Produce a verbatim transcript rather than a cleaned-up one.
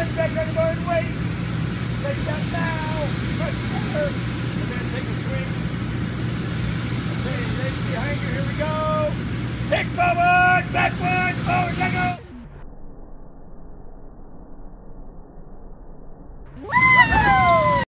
ten seconds, burn weight. Take that now. Press together.